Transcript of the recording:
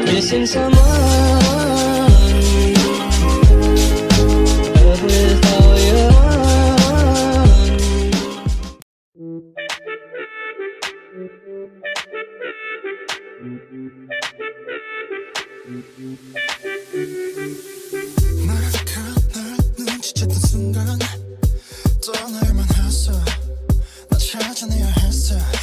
missing someone. Love is all you want. 널 눈치챘던 순간 떠날만 했어. 나 찾아내야 했어.